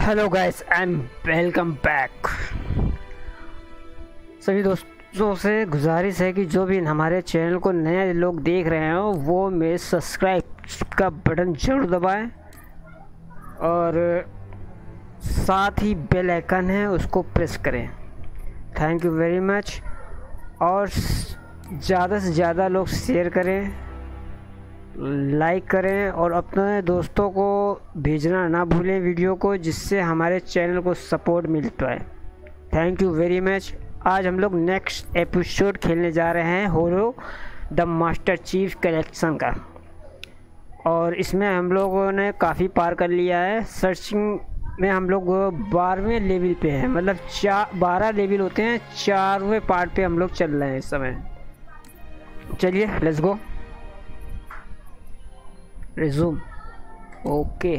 Hello guys and welcome back. सभी दोस्तों से गुजारिश है कि जो भी हमारे चैनल को नए लोग देख रहे हो वो मेरे सब्सक्राइब का बटन जरूर दबाएं और साथ ही बेल आइकन है उसको प्रेस करें। Thank you very much. और ज़्यादा से ज़्यादा लोग शेयर करें, लाइक करें और अपने दोस्तों को भेजना ना भूलें वीडियो को, जिससे हमारे चैनल को सपोर्ट मिल पाए। Thank you very much. आज हम लोग नेक्स्ट एपिसोड खेलने जा रहे हैं Halo the Master Chief Collection का, और इसमें हम लोगों ने काफ़ी पार कर लिया है। सर्चिंग में हम लोग 12वें लेवल पे हैं, मतलब 12 लेवल होते हैं, 4वें पार्ट पे हम लोग चल रहे हैं इस समय। चलिए लेट्स गो। Resume okay.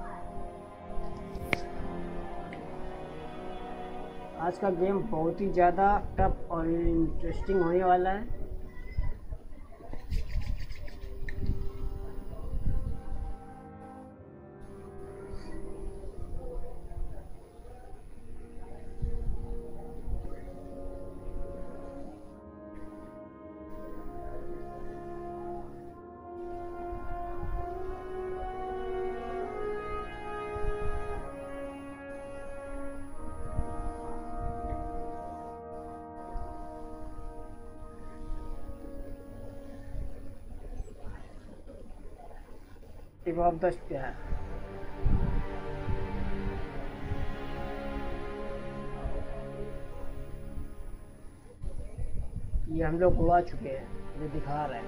आज का गेम बहुत ही ज़्यादा टफ और इंटरेस्टिंग होने वाला है। Tip of the spear. ये हम लोग उड़ा चुके हैं, ये दिखा रहे हैं।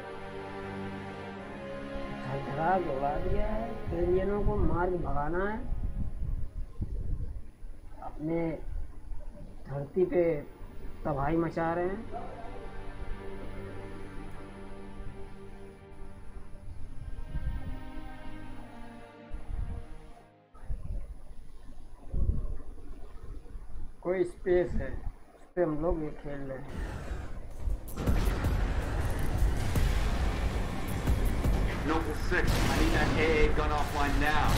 धड़धड़ा उड़ा दिया है। एलियनों को मार के भगाना है, अपने धरती पे तबाही मचा रहे हैं। कोई स्पेस है, उस पर हम लोग ये खेल रहे हैं। Noble 6, I need that AA gun offline now.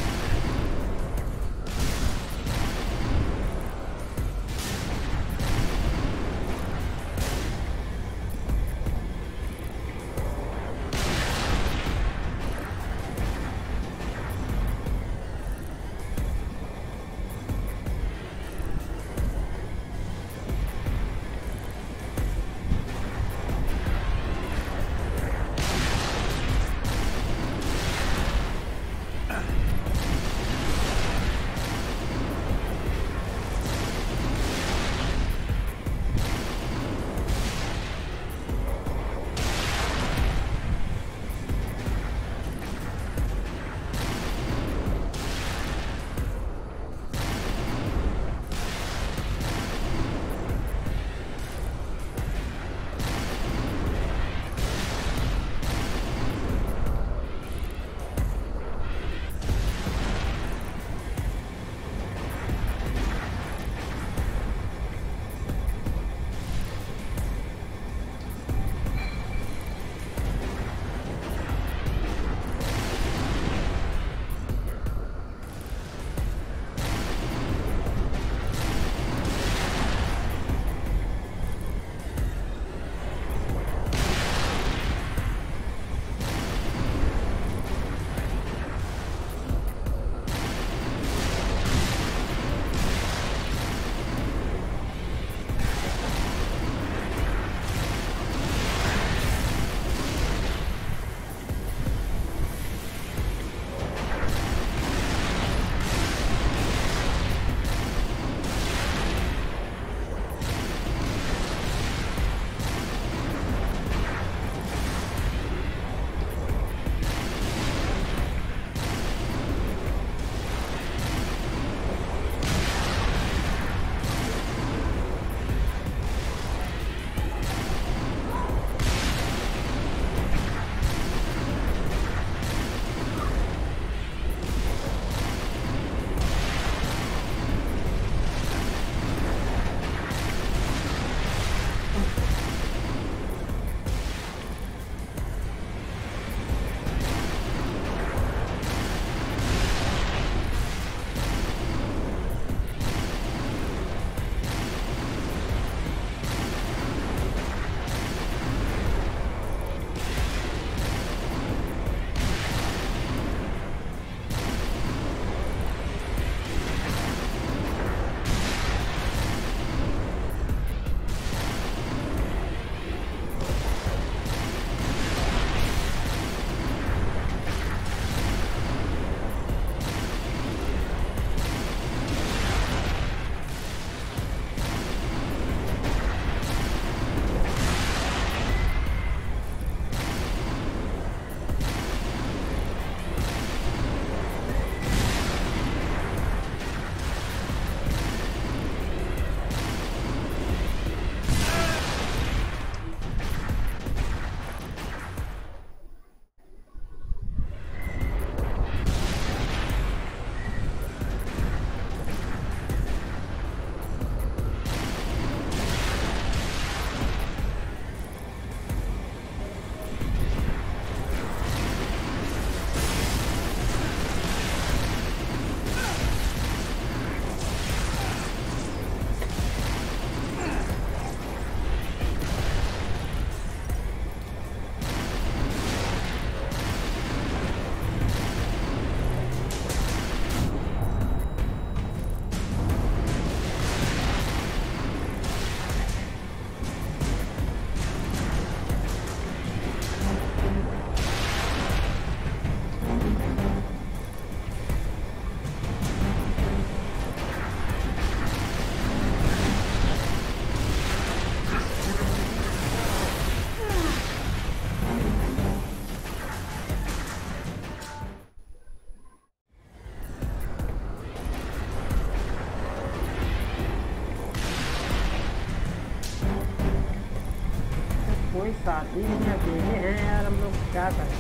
कोई साथी नहीं, अकेले हैं यार हम लोग, क्या करें।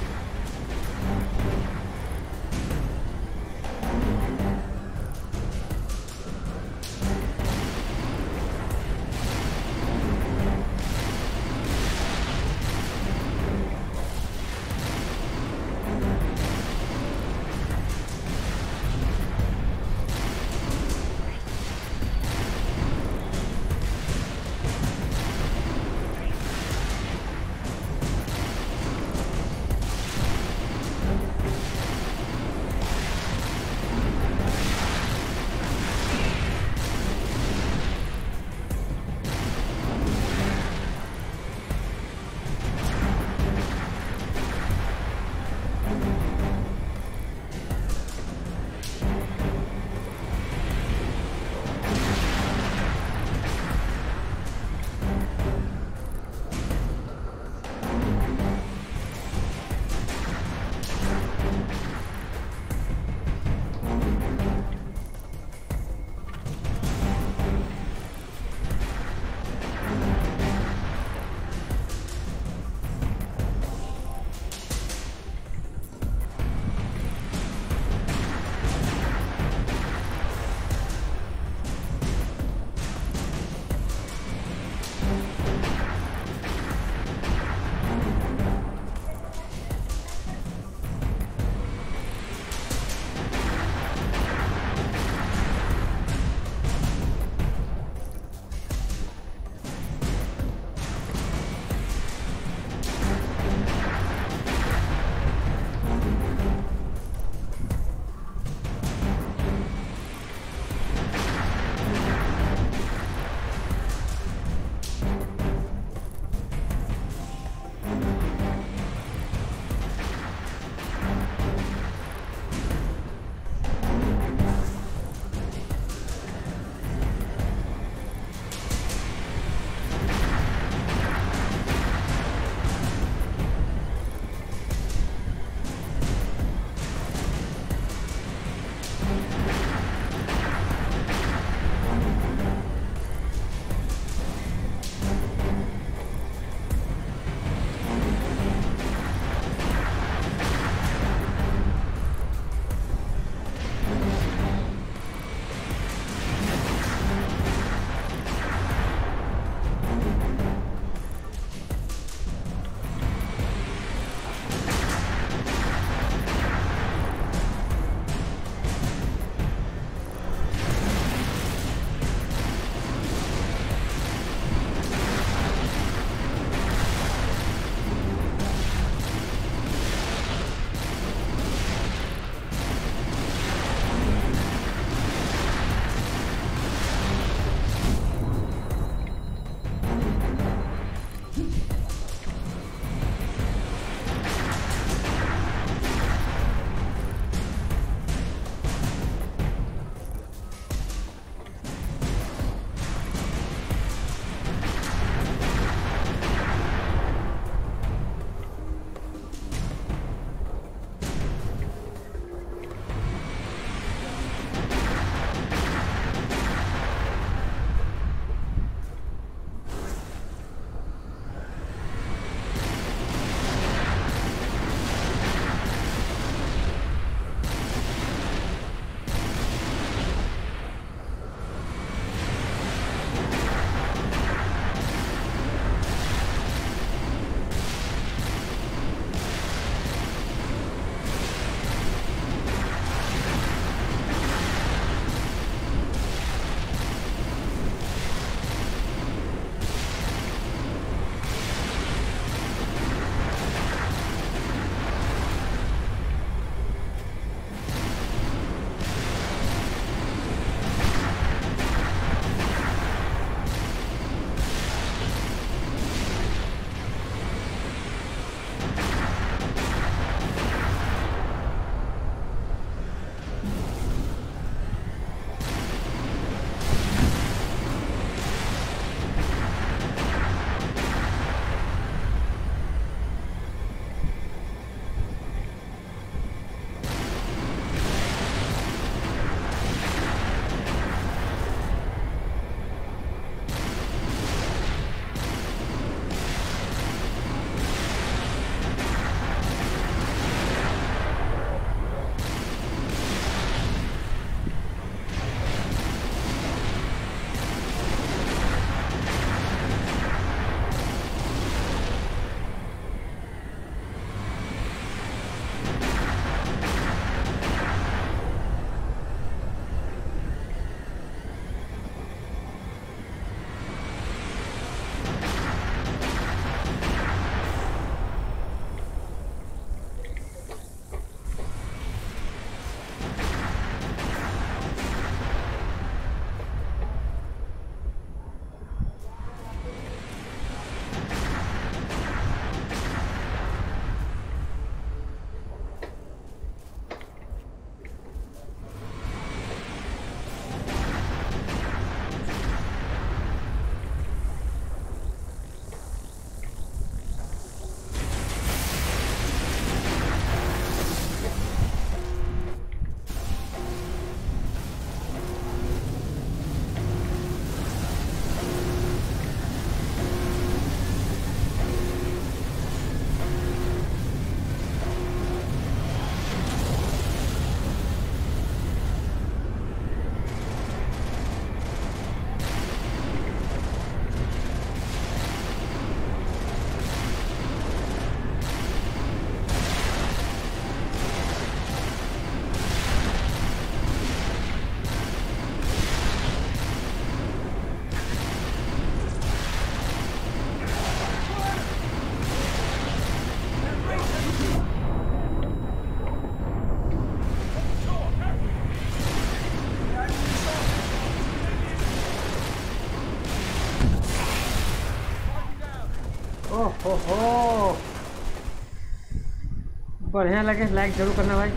बढ़िया लगे लाइक जरूर करना भाई।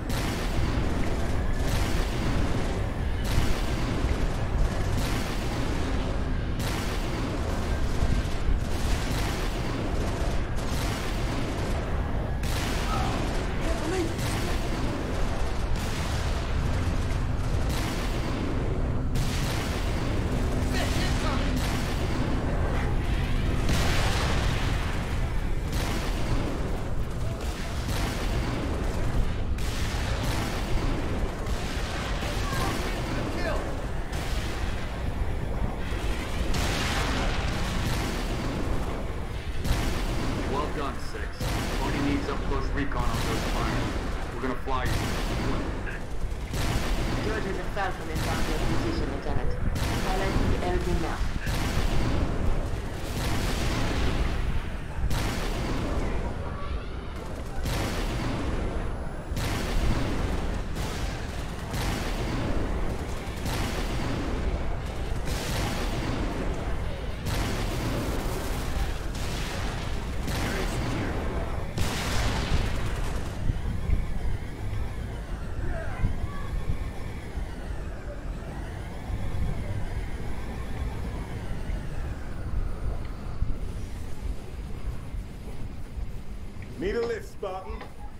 Need a lift, Spartan?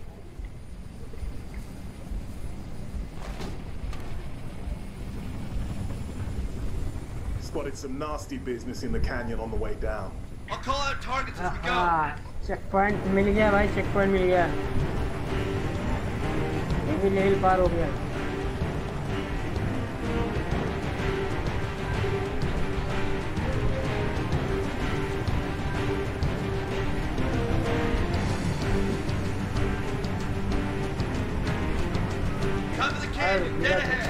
Spotted some nasty business in the canyon on the way down. I'll call out targets as we go. Checkpoint मिल गया भाई, चेक पॉइंट मिल गया। ये भी लेवल पार हो गया। Come to the canyon, dead ahead.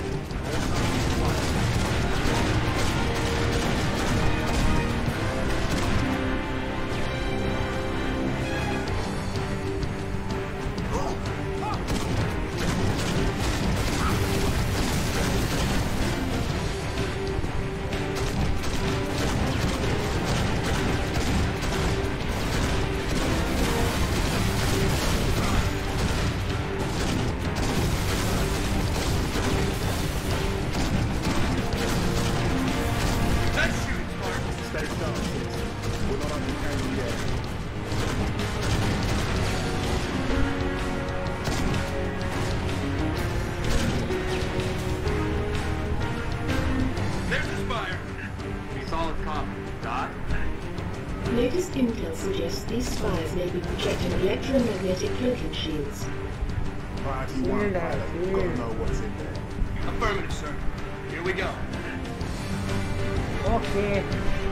Latest intel suggests these spires may be projecting electromagnetic cloaking shields. Priority 1 pilot, we've got to know what's in there. Affirmative, sir. Here we go. Okay.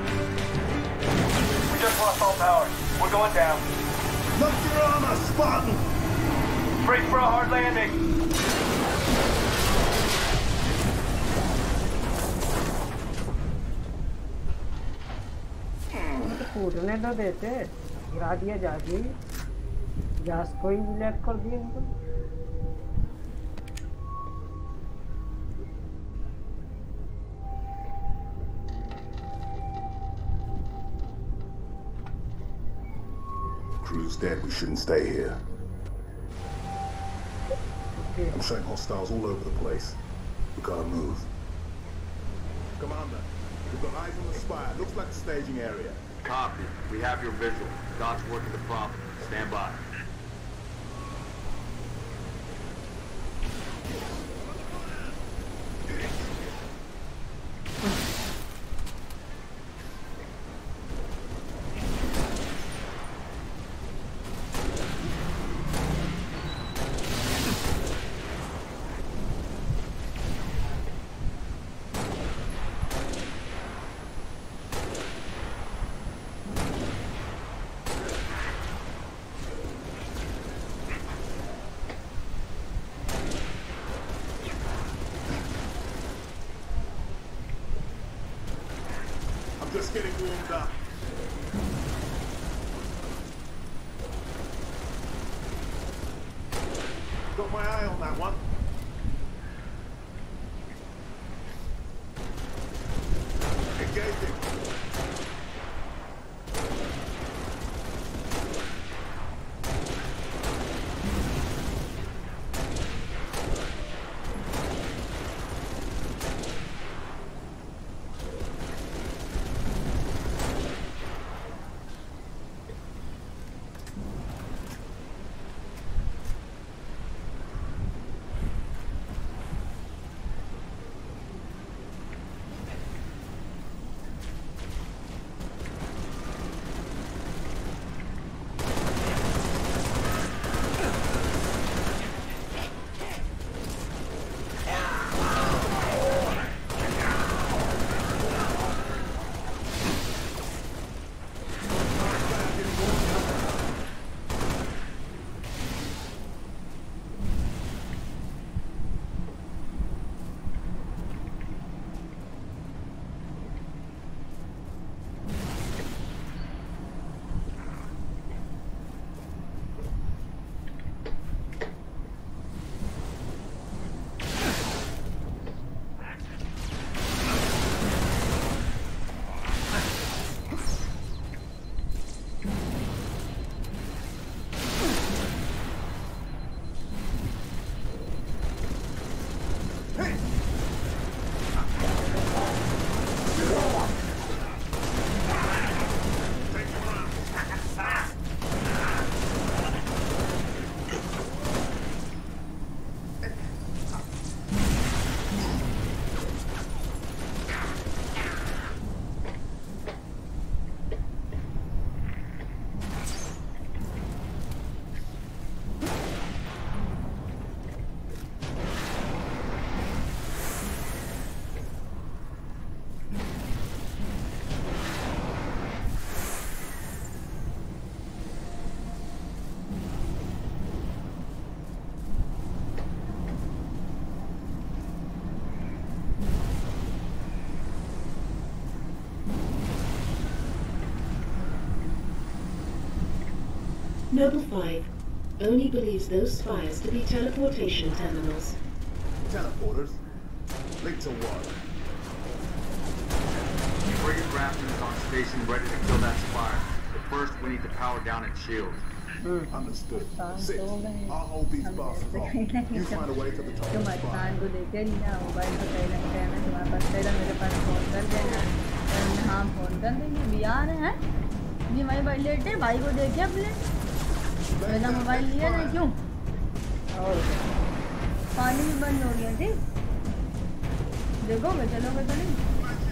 We just lost all power. We're going down. Lock your armor, Spartan! Brace for a hard landing. कूदने तो देते, गिरा दिया जाके gas को ही black कर दिया उनको। Crew's dead, we shouldn't stay here. Okay. I'm showing hostiles all over the place. We gotta move. Commander, we've got eyes on the spire. Looks like a staging area. Copy. We have your visual. Doc's working the prompt. Stand by. Just getting warmed up. Got my eye on that one. Engaging. Noble 5 only believes those spires to be teleportation terminals. Teleporters. Link to what? Frigate Grafton is on station ready to kill that spire. But first, we need to power down its shield. Understood. 6. I'll hold these bastards off. You find a way to the top of the spire. मकान को देखे नहीं ना mobile को कहीं ना कहना तुम्हारे पास तेरा मेरे पास फोन कर देना हाँ फोन कर देंगे भी आ रहे हैं जी भाई भाई लेटे भाई को देखे अपने मेरा मोबाइल लिया नहीं क्यों और पानी भी बंद हो गया ठीक देखोगे चलोगे तो नहीं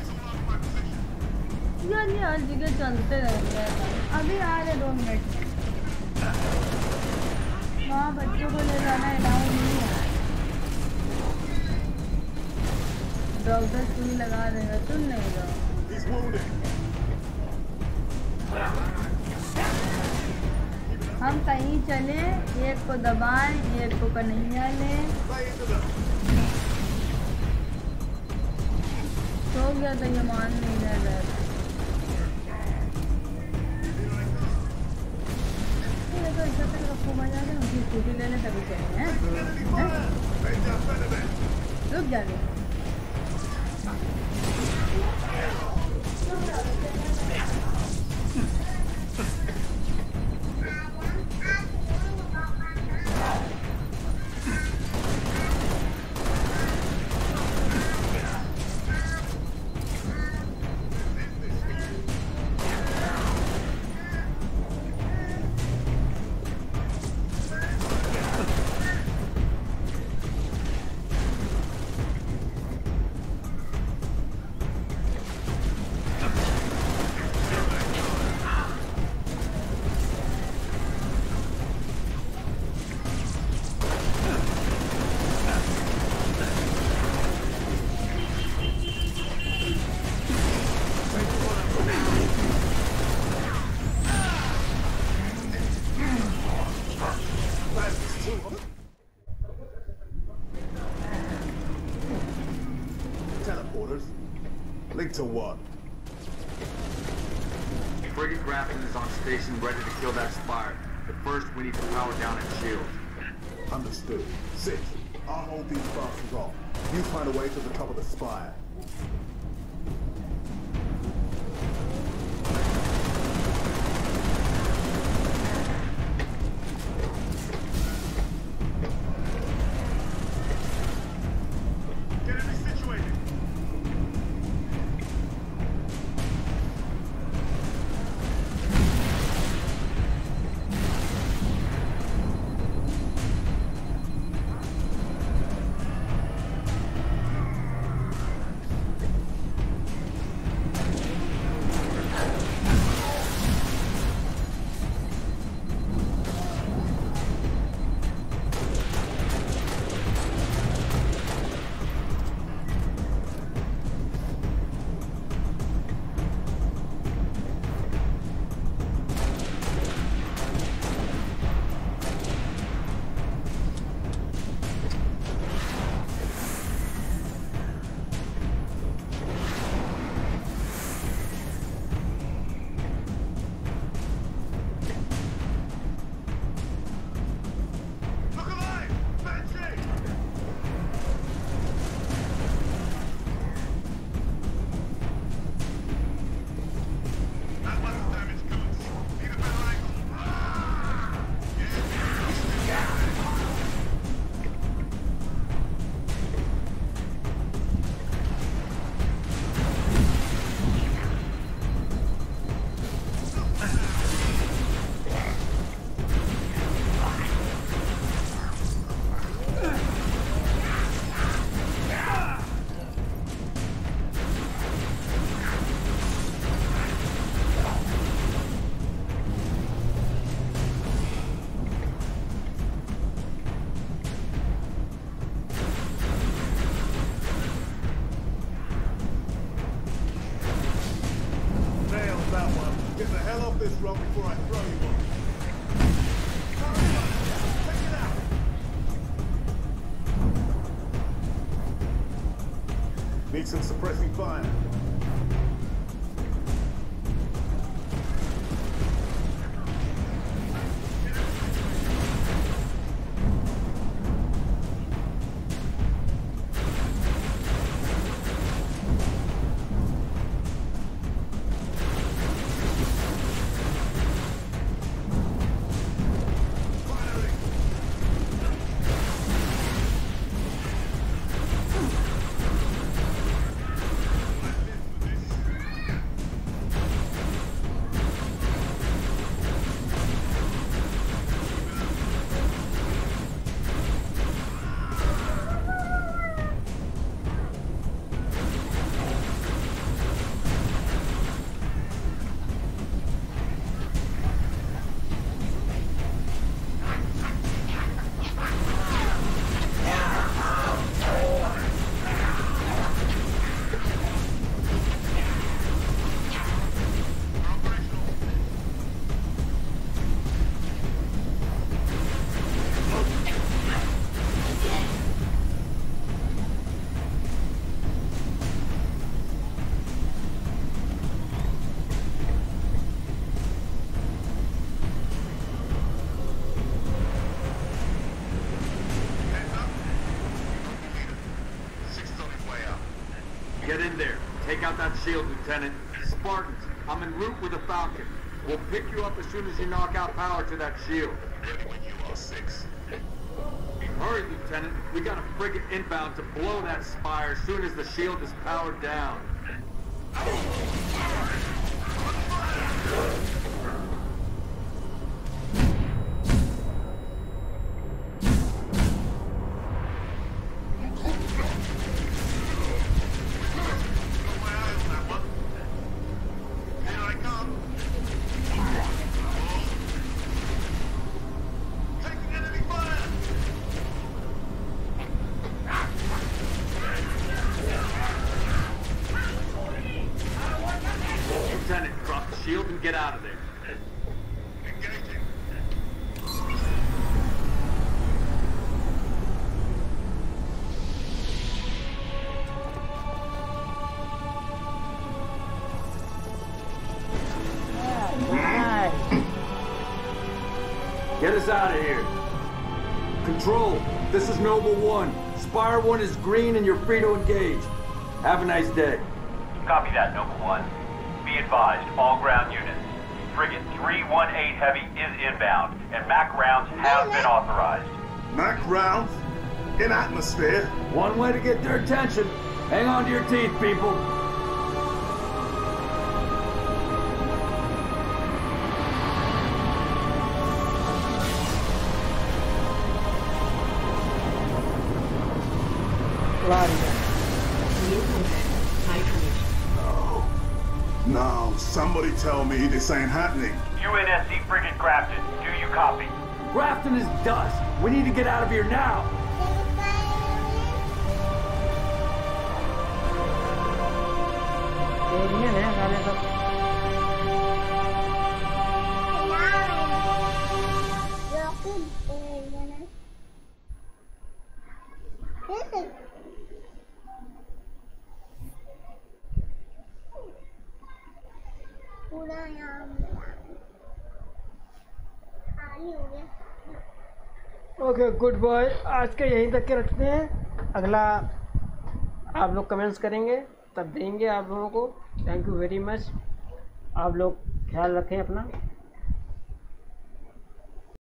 यार ये हर जगह चलते रहेंगे अभी आ रहे 2 मिनट में वहाँ बच्चों को ले जाना अलाउ नहीं है डॉक्टर सुई लगा देगा सुन नहीं रहा हम कहीं चले एक को दबाएं एक को कन्हैया लें सो गया तो ये मान नहीं रहा तो ऐसा तक रखो मजा है उनकी स्कूटी ले लें तभी चले हैं रुक जाने Link to what? Frigate Grafton is on station ready to kill that spire. But first, we need to power down its shield. Understood. 6. I'll hold these bastards off. You find a way to the top of the spire. Need some suppressing fire. shield, Lieutenant. Spartans, I'm en route with a Falcon. We'll pick you up as soon as you knock out power to that shield. Ready when you are, 6. Hurry, Lieutenant. We got a frigate inbound to blow that spire as soon as the shield is powered down. Lieutenant, drop the shield and get out of there. Engaging. Get us out of here. Control, this is Noble 1. Spire 1 is green and you're free to engage. Have a nice day. Copy that, Noble 1. Be advised, all ground units. Frigate 318 Heavy is inbound, and MAC rounds have been authorized. Mac rounds? In atmosphere? One way to get their attention. Hang on to your teeth, people. No, somebody tell me this ain't happening. UNSC Frigate Grafton, do you copy? Grafton is dust. We need to get out of here now. Alien है साले सब। पूरा यहाँ खाली हो गया। Okay good boy, आज के यहीं तक के रखते हैं। अगला आप लोग कमेंट्स करेंगे तब देंगे आप लोगों को। Thank you very much. आप लोग ख्याल रखें अपना।